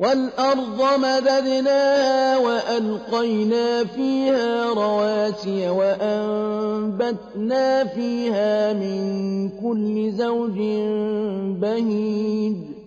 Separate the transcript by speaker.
Speaker 1: وَالْأَرْضَ مَدَدْنَاهَا وَأَلْقَيْنَا فِيهَا رَوَاسِيَ وَأَنبَتْنَا فِيهَا مِن كُلِّ زَوْجٍ بَهِيجٍ